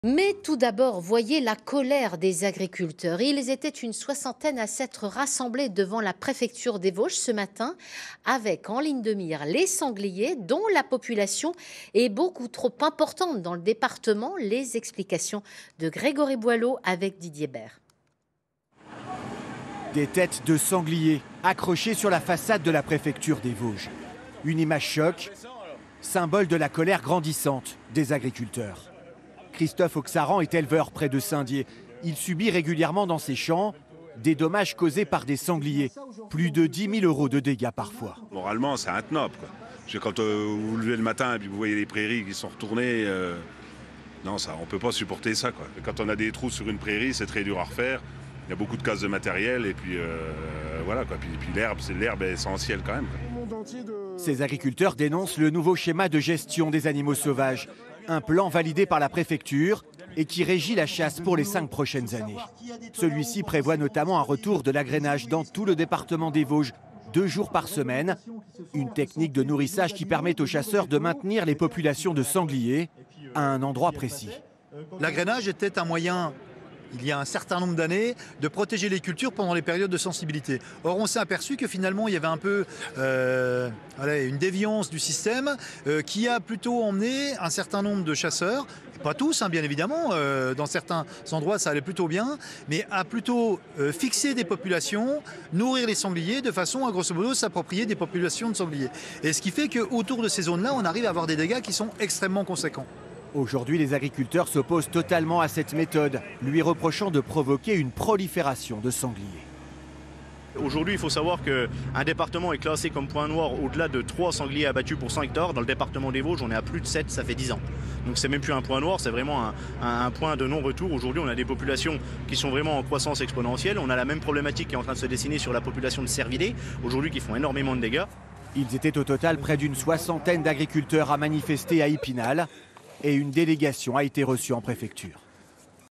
Mais tout d'abord, voyez la colère des agriculteurs. Ils étaient une soixantaine à s'être rassemblés devant la préfecture des Vosges ce matin, avec en ligne de mire les sangliers, dont la population est beaucoup trop importante dans le département. Les explications de Grégory Boileau avec Didier Bert. Des têtes de sangliers accrochées sur la façade de la préfecture des Vosges. Une image choc, symbole de la colère grandissante des agriculteurs. Christophe Auxaran est éleveur près de Saint-Dié. Il subit régulièrement dans ses champs des dommages causés par des sangliers. Plus de 10 000 € de dégâts parfois. Moralement, c'est intenable, quoi. Parce que quand vous levez le matin et puis vous voyez les prairies qui sont retournées, non, ça, on ne peut pas supporter ça, quoi. Quand on a des trous sur une prairie, c'est très dur à refaire. Il y a beaucoup de casses de matériel et puis voilà, quoi. Puis l'herbe est essentielle quand même, quoi. Ces agriculteurs dénoncent le nouveau schéma de gestion des animaux sauvages. Un plan validé par la préfecture et qui régit la chasse pour les 5 prochaines années. Celui-ci prévoit notamment un retour de l'agrainage dans tout le département des Vosges, 2 jours par semaine. Une technique de nourrissage qui permet aux chasseurs de maintenir les populations de sangliers à un endroit précis. L'agrainage était un moyen, il y a un certain nombre d'années, de protéger les cultures pendant les périodes de sensibilité. Or, on s'est aperçu que finalement, il y avait un peu une déviance du système qui a plutôt emmené un certain nombre de chasseurs, pas tous, hein, bien évidemment, dans certains endroits ça allait plutôt bien, mais à plutôt fixer des populations, nourrir les sangliers de façon à grosso modo s'approprier des populations de sangliers. Et ce qui fait qu'autour de ces zones-là, on arrive à avoir des dégâts qui sont extrêmement conséquents. Aujourd'hui, les agriculteurs s'opposent totalement à cette méthode, lui reprochant de provoquer une prolifération de sangliers. Aujourd'hui, il faut savoir qu'un département est classé comme point noir au-delà de 3 sangliers abattus pour 100 hectares. Dans le département des Vosges, on est à plus de 7, ça fait 10 ans. Donc c'est même plus un point noir, c'est vraiment un point de non-retour. Aujourd'hui, on a des populations qui sont vraiment en croissance exponentielle. On a la même problématique qui est en train de se dessiner sur la population de cervidés, aujourd'hui qui font énormément de dégâts. Ils étaient au total près d'une soixantaine d'agriculteurs à manifester à Épinal et une délégation a été reçue en préfecture.